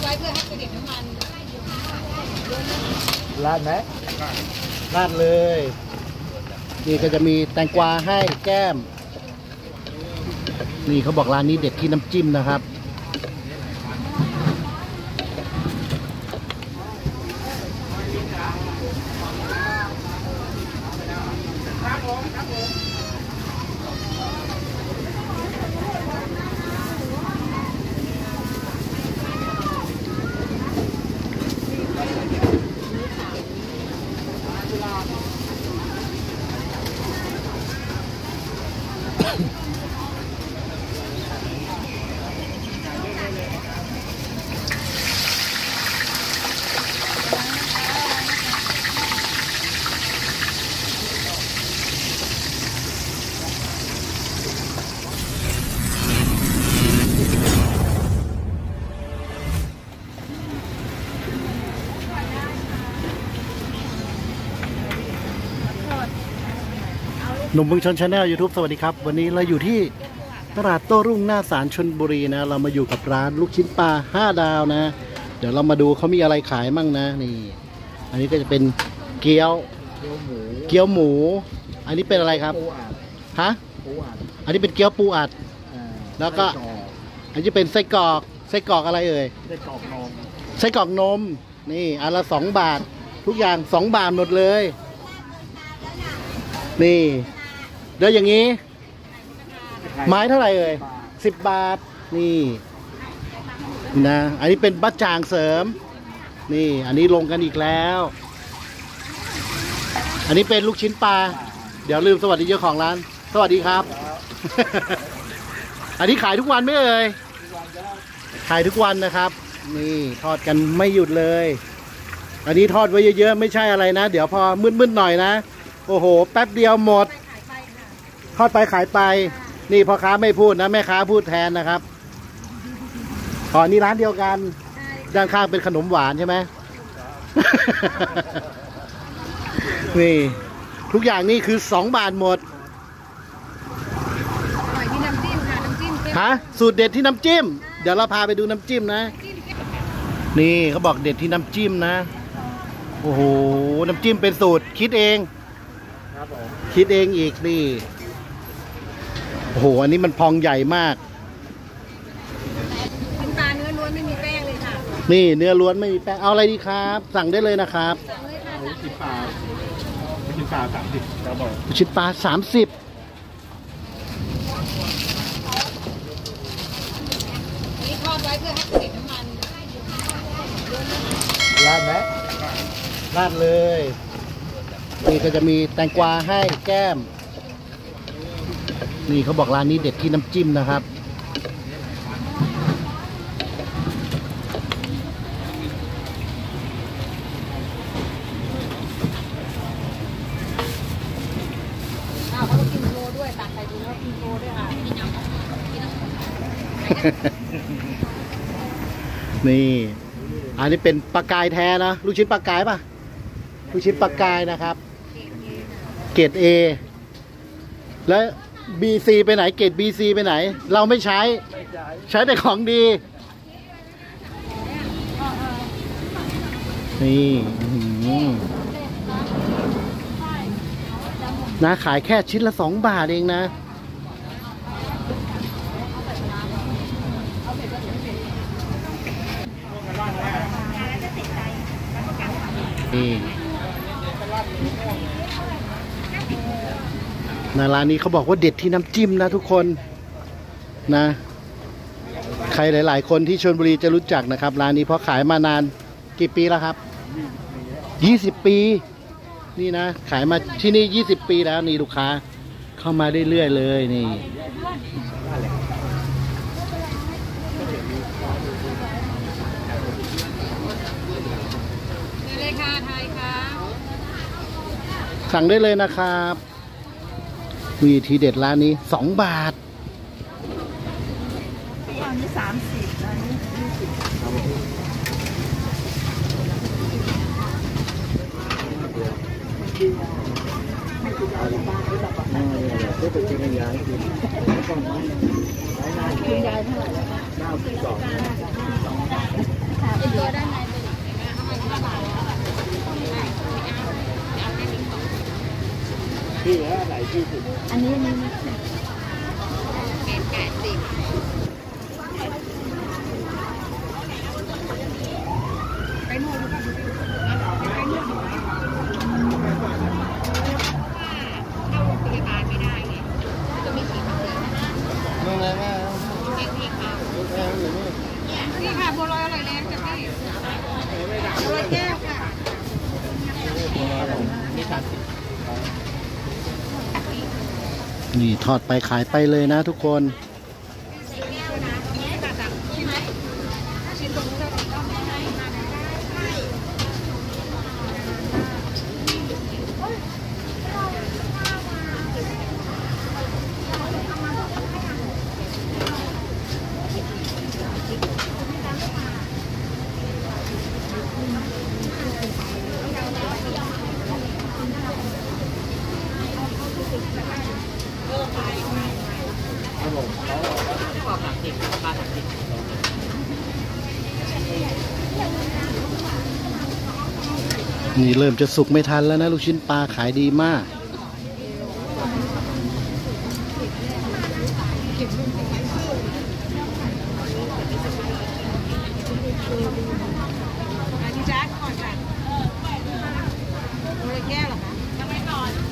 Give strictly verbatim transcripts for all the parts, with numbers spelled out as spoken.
ไว้เพื่อให้กระเด็นน้ำมันราดไหมราดเลย นี่ก็จะมีแตงกวาให้แก้ม นี่เขาบอกร้านนี้เด็ดที่น้ำจิ้มนะครับหนุ่มเมืองชนชาแนล ยูทูบ สวัสดีครับวันนี้เราอยู่ที่ตลาดโต้รุ่งหน้าศาลชลบุรีนะเรามาอยู่กับร้านลูกชิ้นปลาห้าดาวนะเดี๋ยวเรามาดูเขามีอะไรขายมั่งนะนี่อันนี้ก็จะเป็นเกี๊ยวเกี๊ยวหมูเกี๊ยวหมูอันนี้เป็นอะไรครับปูอัดฮะปูอัดอันนี้เป็นเกี๊ยวปูอัดแล้วก็อันนี้เป็นไส้กรอกไส้กรอกอะไรเอ่ยไส้กรอกนมไส้กรอกนมนี่อันละสองบาททุกอย่างสองบาทหมดเลยนี่แล้วอย่างนี้ไม้เท่าไหร่เอ่ยสิบบาทนี่นะอันนี้เป็นบัตรจางเสริมนี่อันนี้ลงกันอีกแล้วอันนี้เป็นลูกชิ้นปลาเดี๋ยวลืมสวัสดีเจ้าของร้านสวัสดีครับอันนี้ขายทุกวันไหมเอ่ยขายทุกวันนะครับนี่ทอดกันไม่หยุดเลยอันนี้ทอดไว้เยอะๆไม่ใช่อะไรนะเดี๋ยวพอมืดๆหน่อยนะโอ้โหแป๊บเดียวหมดทอดไปขายไปนี่พ่อค้าไม่พูดนะแม่ค้าพูดแทนนะครับอ๋อนี่ร้านเดียวกันด้านข้างเป็นขนมหวานใช่ไหม นี่ทุกอย่างนี่คือสองบาทหมดอร่อยที่น้ำจิ้มค่ะน้ำจิ้มฮะสูตรเด็ดที่น้ำจิ้มเดี๋ยวเราพาไปดูน้ำจิ้มนะนี่เขาบอกเด็ดที่น้ำจิ้มนะโอ้โหน้ำจิ้มเป็นสูตรคิดเองคิดเองอีกนี่โอ้โหอันนี้มันพองใหญ่มากเป็นปลาเนื้อล้วนไม่มีแป้งเลยค่ะนี่เนื้อล้วนไม่มีแป้งเอาอะไรดีครับสั่งได้เลยนะครับลูกชิ้นปลาลูกชิ้นปลาสามสิบครับผมลูกชิ้นปลาสามสิบนี่ทอดไว้เพื่อให้กระเด็นน้ำมันราดไหมราดเลยนี่ก็จะมีแตงกวาให้แก้มนี่เขาบอกร้านนี้เด็ดที่น้ำจิ้มนะครับอ้าวเขากินโลด้วยตักใส่ถุงแล้วกินโลด้วยค่ะนี่อันนี้เป็นปลากายแท้นะลูกชิ้นปลากายป่ะลูกชิ้นปลากายนะครับเกรด เอ แล้ว บี ซี ไปไหนเกรด บี ซี ไปไหนเราไม่ใช้ใช้แต่ของดีนี่นะขายแค่ชิ้นละสองบาทเองนะนี่นะร้านนี้เขาบอกว่าเด็ดที่น้ำจิ้มนะทุกคนนะใครหลายๆคนที่ชลบุรีจะรู้จักนะครับร้านนี้เพราะขายมานานกี่ปีแล้วครับยี่สิบปีนี่นะขายมาที่นี่ยี่สิบปีแล้วนี่ลูกค้าเข้ามาเรื่อยๆเลยนี่เลยค่ะไทยค่ะสั่งได้เลยนะครับมีทีเด็ดร้านนี้สองบาทอันนี้สามสิบอันนี้ยี่สิบคุณยายเท่าไหร่แล้วคะเก้าสิบสองตัวได้ไหมพี่ว่าไหนพี่สิอันนี้นี่แกงแกะสิไปนวดดูป่ะไปนวดดูไหมเข้าโรงพยาบาลไม่ได้ไงจะไม่ฉีดวัคซีนนั่นแหละแม่แกงพี่ค่ะแม่อยู่นี่นี่ค่ะบัวลอยอร่อยแรงจ้ะพี่บัวลอยแก้วค่ะนี่ทอดไปขายไปเลยนะทุกคนนี่เริ่มจะสุกไม่ทันแล้วนะลูกชิ้นปลาขายดีมากอันนี้จ้าก่อนจ้ะบัวลอยแก้วเหรอคะทำไมก่อน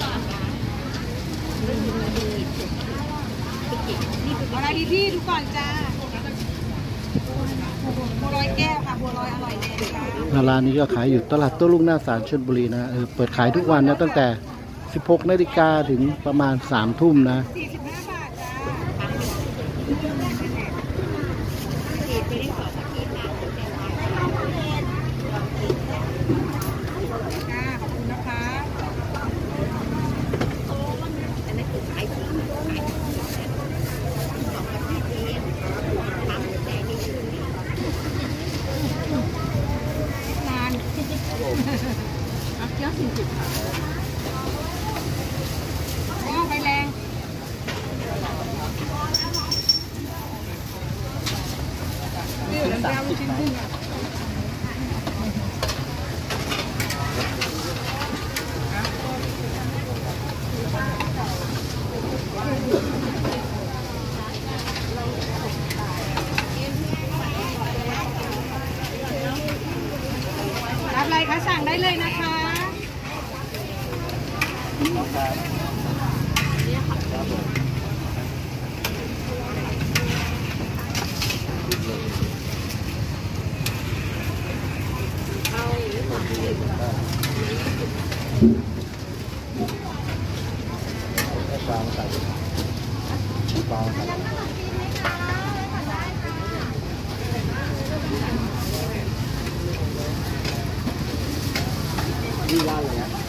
อะไรดีพี่ดูก่อนจ้าบัวลอยแก้วค่ะบัวลอยอร่อยแน่จ้าร้านนี้ก็ขายอยู่ตลาดโต้รุ่งหน้าศาลชลบุรีนะเออเปิดขายทุกวันนะตั้งแต่สิบหกนาฬิกาถึงประมาณสามทุ่มนะสี่สิบห้าบาทจ้าฉีดไปได้สองอาทิตย์นะจ้าขอบคุณนะคะอันนี้คือขายดีขายสองอาทิตย์เองทำแต่ในชื่อนานอัพเยอะสี่สิบค่ะโอ้ไฟแรงนี่เหลือแล้วลูกชิ้นกุ้งอ่ะรับอะไรคะสั่งได้เลยนะคะปลาใส่ปลาใส่นี่ว่าเลยนะ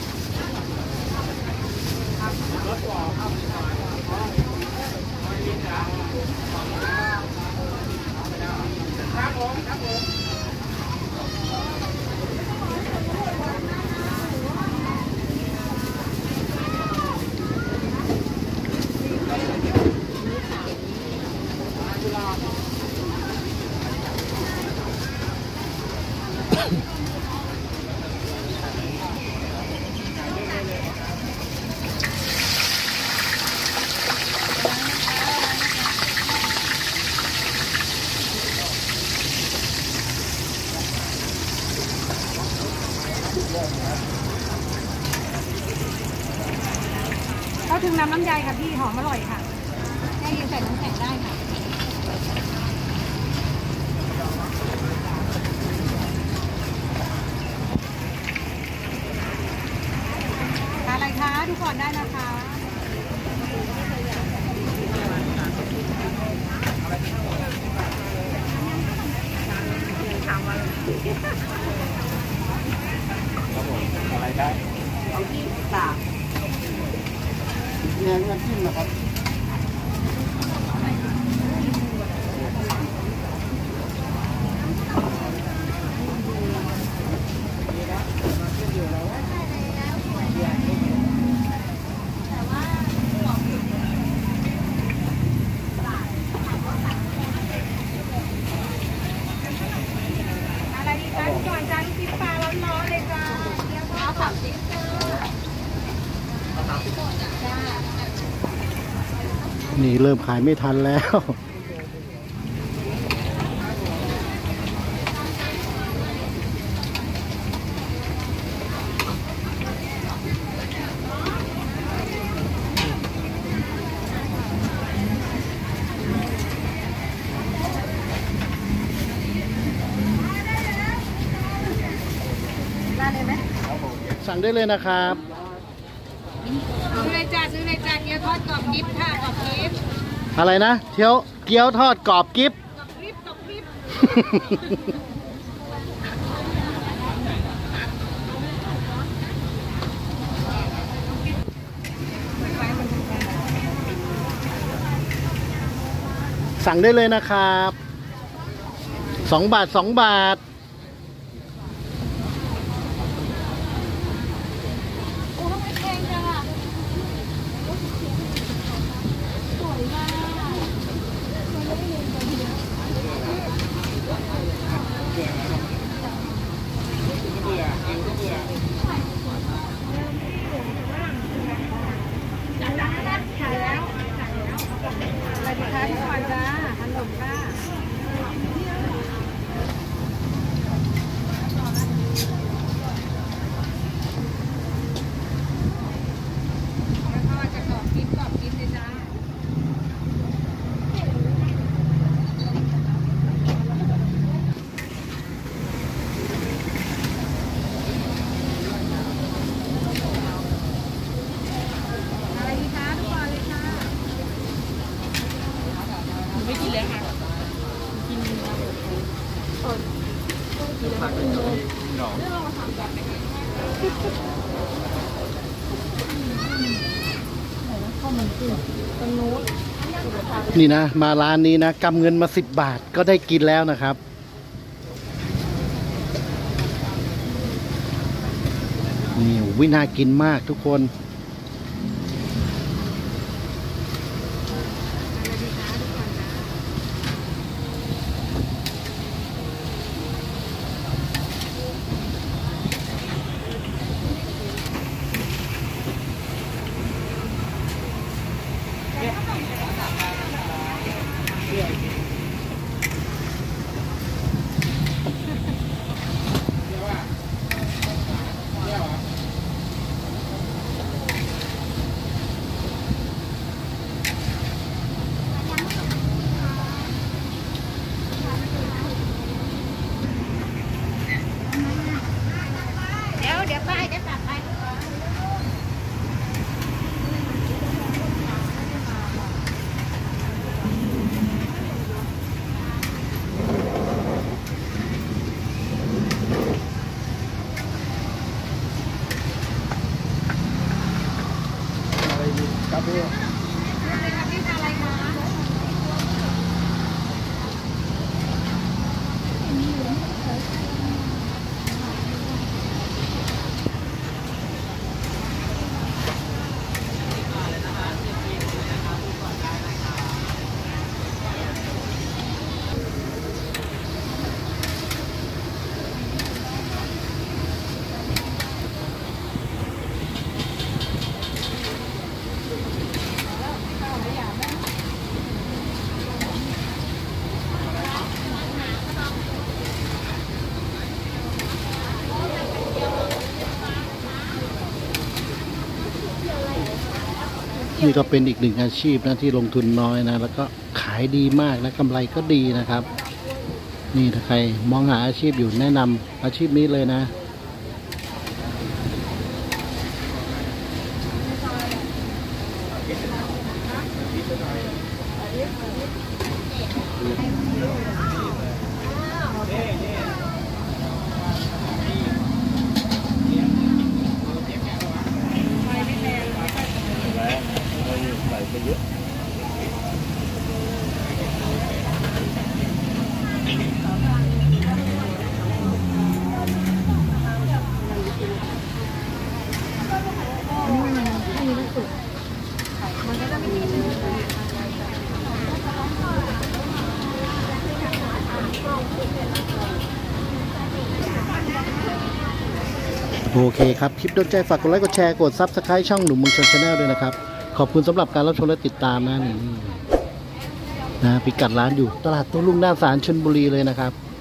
เขาถึงน้ำน้ำใยค่ะพี่หอมอร่อยค่ะแค่ยืนใส่น้ำแข็งได้ค่ะอะไรคะดูก่อนได้นะคะอะไรได้เอาที่ปากเนี่ยน้ำจิ้มนะครับนี่เริ่มขายไม่ทันแล้วได้เลยไหมสั่งได้เลยนะครับซื้อเลยจ้าซื้อเลยจ้าเกี๊ยวทอดกรอบกิ๊บค่ะกรอบกิ๊บอะไรนะเที่ยวเกี๊ยวทอดกรอบกิ๊บกรอบกิ๊บกรอบกิ๊บสั่งได้เลยนะครับสองบาทสองบาทโอ้ทำไมแพงจังอ่ะสวยมากจ่ายแล้วนะจ่ายแล้วจ่ายแล้วสวัสดีค่ะพี่ก่อนจ้าขนมค่ะ แล้วก็จะกรอบกิ๊บกรอบกิ๊บเลยจ้าอะไรดีคะทุกคนเลยค่ะหนูไม่กินเลยค่ะกินเออกินแล้วกินเลยเรื่องเราทำแบบไหนข้าวมันกุ้งตรงนู้นนี่นะมาร้านนี้นะกำเงินมาสิบบาทก็ได้กินแล้วนะครับนี่วิน่ากินมากทุกคนเดี๋ยวเดี๋ยวป้าจะตัดไปอะไรดีครับพี่อะไรคะพี่จะอะไรคะนี่ก็เป็นอีกหนึ่งอาชีพนะที่ลงทุนน้อยนะแล้วก็ขายดีมากและกำไรก็ดีนะครับ นี่ถ้าใครมองหาอาชีพอยู่แนะนำอาชีพนี้เลยนะ โอเคครับ คลิปโดนใจฝากกดไลค์กดแชร์กดซับสไครต์ช่องหนุ่มเมืองชนชาแนลด้วยนะครับขอบคุณสำหรับการรับชมและติดตามนะนี่นะพิกัดร้านอยู่ตลาดโต้รุ่งหน้าศาลชลบุรีเลยนะครับ